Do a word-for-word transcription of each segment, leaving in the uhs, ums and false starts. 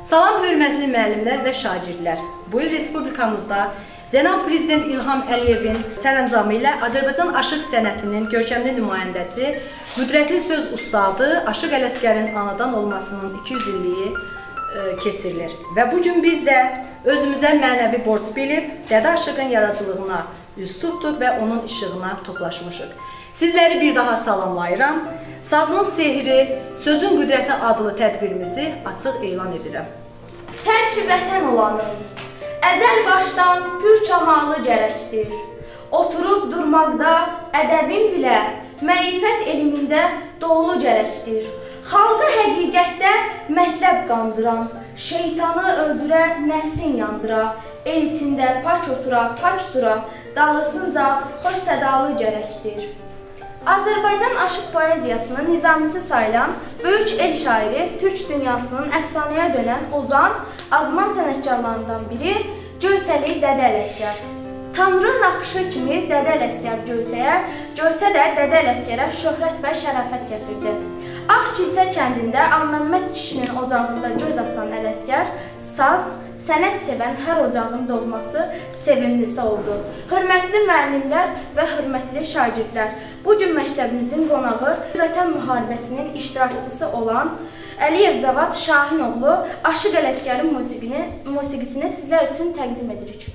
Salam hörmətli müəllimlər və şagirdlər. Bu il Respublikamızda Cənab Prezident İlham Əliyevin sərəncamı ilə Azərbaycan aşıq sənətinin görkəmli nümayəndəsi, qüdrətli söz ustadı Aşıq Ələsgərin anadan olmasının iki yüz illiyi keçirilir. Və bugün biz də özümüzə mənəvi borc bilib, Dədə Aşığın yaradıcılığına üz tutduq və onun işığına toplaşmışıq. Sizləri bir daha salamlayıram. Sazın sehri, sözün qüdrəti adlı tədbirimizi açıq elan edirəm. Tərki vətən olanın, əzəl başdan pür çamalı gərəkdir. Oturub durmaqda ədəbin bilə, mərifət elmində doğulu gərəkdir. Xalqı həqiqətdə mətləb qandıran, şeytanı öldürə, nəfsin yandıra, el içində paç otura, paç dura, dağılsınca xoş sədalı gərəkdir. Azərbaycan aşıq poeziyasının nizamisi sayılan böyük el şairi, Türk dünyasının əfsanəyə dönən ozan, azman sənətkarlarından biri Göyçəli Dədə Ələsgər. Tanrı naxışı kimi Dədə Ələsgər Göyçəyə, Göyçə də Dədə Ələsgərə şöhrət və şərafət gətirdi. Ağkilsə kəndində Ağməmməd kişinin ocağında göz açan Ələsgər, saz, sənət sevən hər ocağın doğması sevimlisi oldu. Hörmətli müəllimlər və hörmətli şagirdlər, bugün məktəbimizin qonağı Vətən müharibəsinin iştirakçısı olan Əliyev Cavad Şahinoğlu Aşıq Ələsgərin musiqisini sizlər üçün təqdim edirik.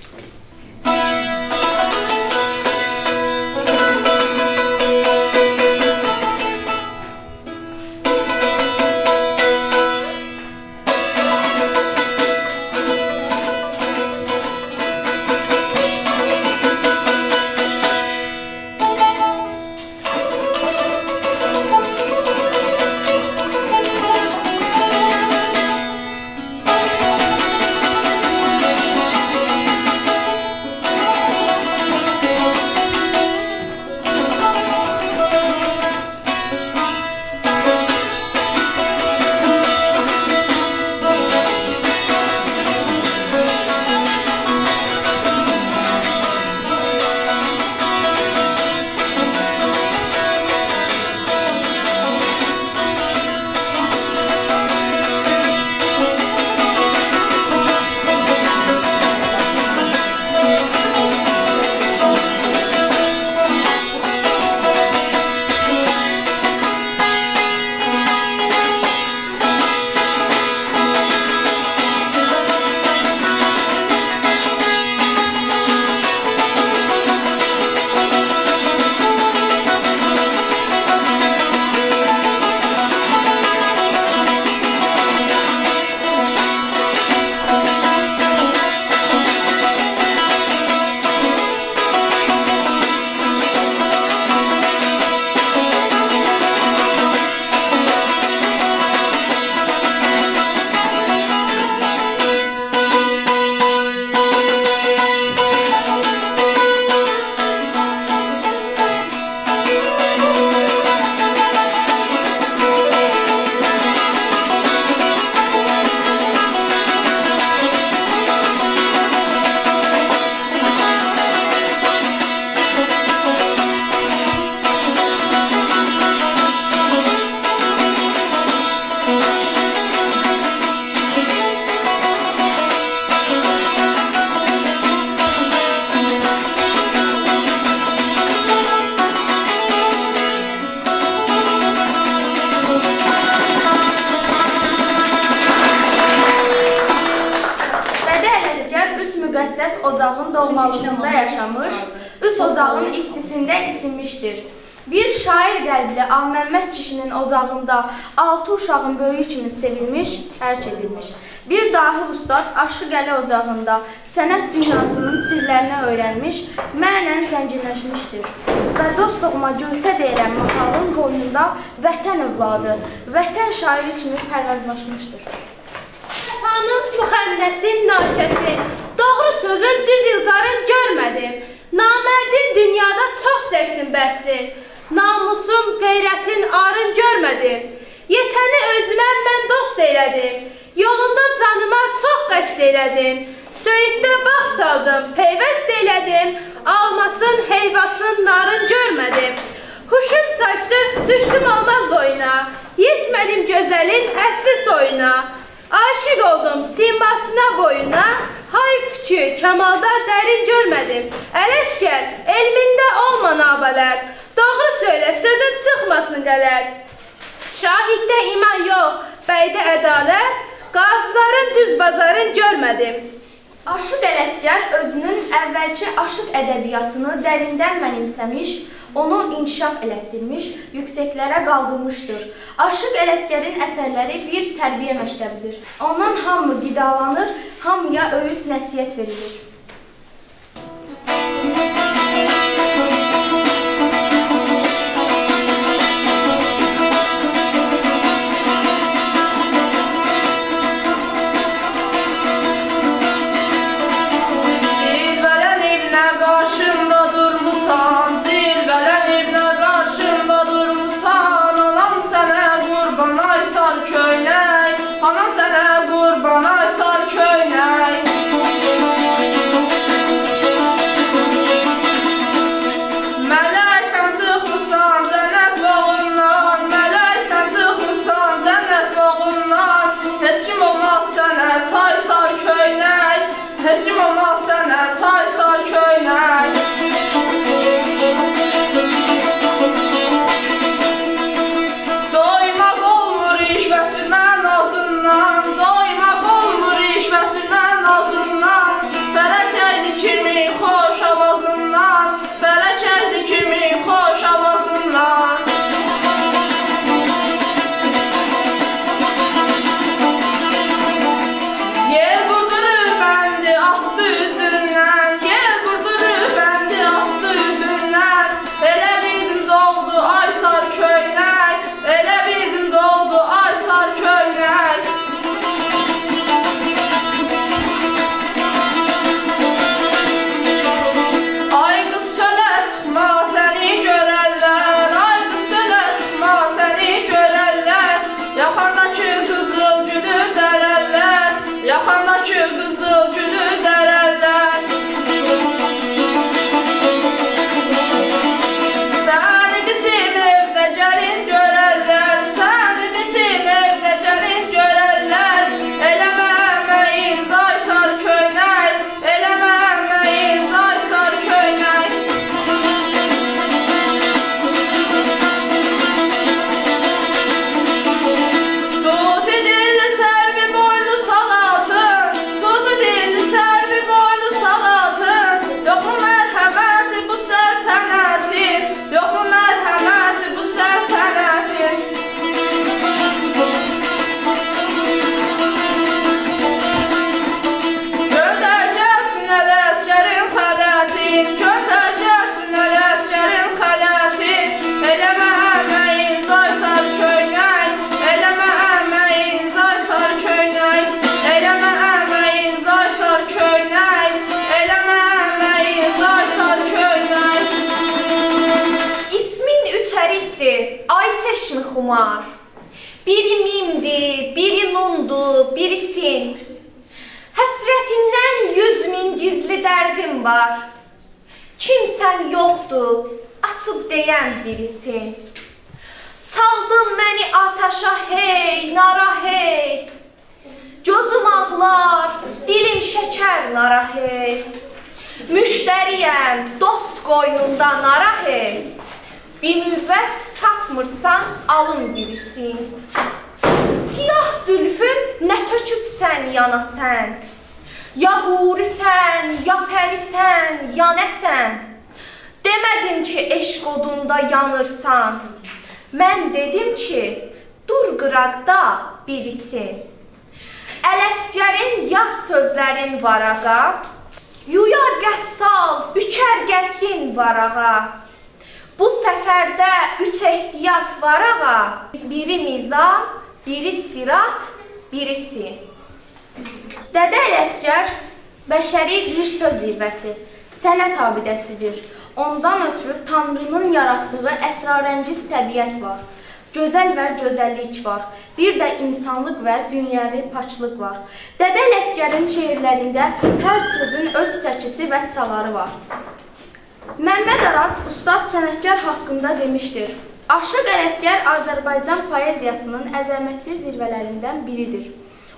Ocağın doğmalığında yaşamış, üç ocağın istisində isinmişdir. Bir şair qəlbli Ağməmməd kişinin ocağında altı uşağın böyüyü kimi sevilmiş, ərk edilmiş. Bir dahi ustad Aşıq Əli ocağında sənət dünyasının sirlərini öyrənmiş, mənən zənginləşmişdir. Və dostluğuma Göyçə deyilən mahalın qoynunda vətən övladı, vətən şairi kimi pərvazlaşmışdır. Xanım müxənnəsin nakəsi, doğru sözün düz ilqarın görmədim. Namərdin dünyada çox çəkdim bəhsin, namusum, qeyrətin arın görmədim. Yetəni özümə mən dost eylədim, yolunda canıma çox qəsd eylədim. Söyüddə bağ saldım, peyvəst eylədim, almasın, heyvasın, narın görmədim. Huşum çaşdı, düşdüm olmaz oyuna, yetmədim gözəlin əsli soyuna. Aşık oldum simasına boyuna, hayf ki kamalda dərin görmədim. Ələskər, elmində olma nabələr, doğru söylə, sözün çıxmasın qələt. Şahiddə iman yox, bəydə ədalət, qazların düz bazarın görmədim. Aşıq Ələsgər özünün əvvəlki aşıq ədəbiyyatını dərindən mənimsəmiş, onu inkişaf elətdirmiş, yüksəklərə qaldırmışdır. Aşıq Ələsgərin əsərləri bir tərbiyə məktəbidir. Ondan hamı qidalanır, hamıya öyüd nəsihət verilir. Hecim olmaz sənə tay sar köynək. Doymaq olmur iş və sürmən ağzından, doymaq olmur iş və sürmən ağzından. Fərəkərdi kimi xoş avazından, fərəkərdi kimi xoş avazından. Yaxandakı qızıl gülü dərərlər. Səni bizim evdə gəlin görərlər, səni bizim evdə gəlin görərlər. Eləmə əməyin zay sar köynək, eləmə əməyin zay sar köynək. Tut edildi sərvi boylu salatın, tut edildi sərvi boylu salatın. Yoxmu mərhəməti bu səltənətin, yoxmu mərhəməti bu səltənətin. Göndər gəlsin Ələsgərin xələtin, göndər gəlsin Ələsgərin xələtin. Eləmə əməyin zay sar köynək, eləmə əməyin zay sar köynək, eləmə əməyin zay sar köynək, eləmə əməyin zay sar köynək. İsmin üç hərfdir, ay çeşmi xumar. Biri mimdir, biri nundur, biri sin. Həsrətindən yüz min gizli dərdim var. Kimsən yoxdur, açıb deyən birisin. Saldın məni ataşa hey, nara hey. Gözüm ağlar, dilim şəkər nara hey. Müştəriyəm, dost qoynunda nara hey. Bir müvvət satmırsan, alın birisin. Siyah zülfün nə tökübsən yana sən. Ya hurisən, ya pərisən, ya nəsən. Demədim ki, eşq odunda yanırsan. Mən dedim ki, dur qıraqda birisin. Ələsgərin yaz sözlərin varağa, yuyar qəssal, bükər qəddin varağa. Bu səfərdə üç ehtiyat varağa, biri mizan, biri sirat, birisi. Dədə Ələsgər bəşəri bir söz zirvəsi, sənət abidəsidir. Ondan ötürü Tanrının yaratdığı əsrarəngiz təbiət var. Gözəl və gözəllik var. Bir də insanlıq və dünyəvi paçlıq var. Dədə Ələsgərin şeirlərində hər sözün öz çəkisi və çaları var. Məmməd Araz ustad sənətkar haqqında demişdir. Aşıq Ələsgər Azərbaycan poeziyasının əzəmətli zirvələrindən biridir.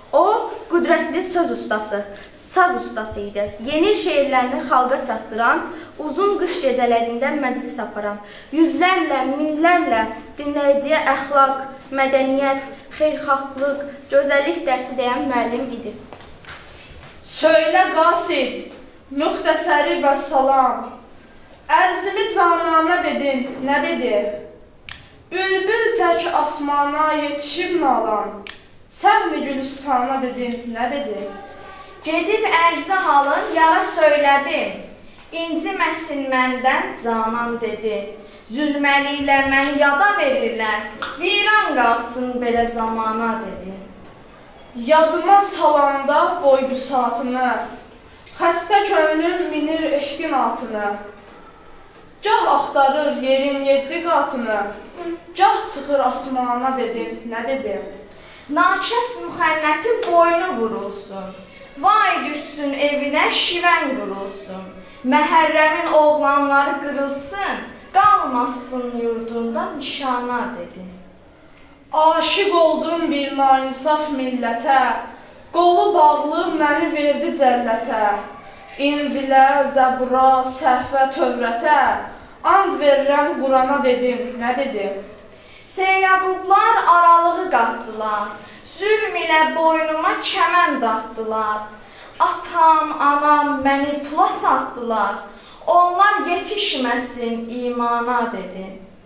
O, qüdrətli söz ustası, saz ustası idi. Yeni şeirlərini xalqa çatdıran, uzun qış gecələrində məclis aparan, yüzlərlə, minlərlə dinləyiciyə əxlaq, mədəniyyət, xeyirxahlıq, gözəllik dərsi deyən müəllim idi. Söylə qasid, müxtəsəri və salam, ərzimi canana dedin, nə dedi? Bülbül tək asmana yetişib nalan, səhni gülüstana dedin, nə dedi? Gedib ərzə halın yara söylədim, inciməsin məndən canan dedi. Zülməliklə məni yada verirlər, viran qalsın belə zamana dedi. Yadıma salanda boybu saatını, xəstə könlüm minir eşqin atını. Gah axtarır yerin yeddi qatını, gah çıxır asmana dedin, nə dedi? Naçəs müxənnətin boynu vurulsun, vay düşsün evinə şivən qurulsun. Məhərrəmin oğlanları qırılsın, qalmasın yurdunda nişana dedi. Aşiq oldum bir nainsaf millətə, qolu bağlı məni verdi cəllətə. İncilə, zəbura, səhvə, tövrətə, and verirəm Qurana dedin, nə dedi? Seyyaqublar aralığı qatdılar, zülm ilə boynuma kəmən dartdılar. Atam, anam məni pula satdılar, onlar yetişməsin imana dedi.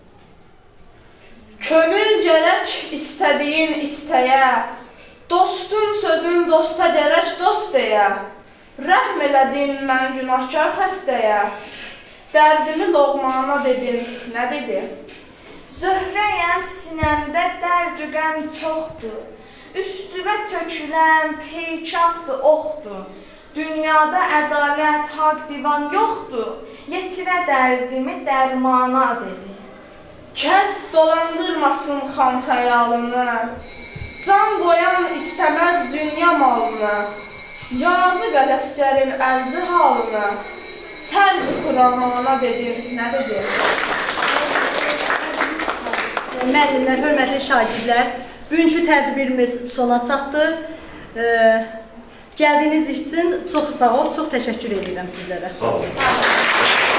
Könül gərək istədiyin istəyə, dostun sözün dosta gərək dost deyə. Rəhm elədin mən günahkar xəstəyə, dərdimi loğmana dedin, nə dedi? Zöhrəyəm sinəmdə dərd-ü qəm çoxdur, üstümə tökülən peykafdır, oxdur. Dünyada ədalət, haqq divan yoxdur, yetirə dərdimi dərmana dedi. Kəs dolandırmasın xam xəyalını, can qoyan istəməz dünya malını. Yazıq ələsgərin ərzi halını, sərv-i xuramana dedin, nə dedi? Müəllimlər, hörmətli şagirdlər, bugünkü tədbirimiz sona çatdı. Gəldiyiniz üçün çox sağ ol, çox təşəkkür edirəm sizlərə. Sağ olun.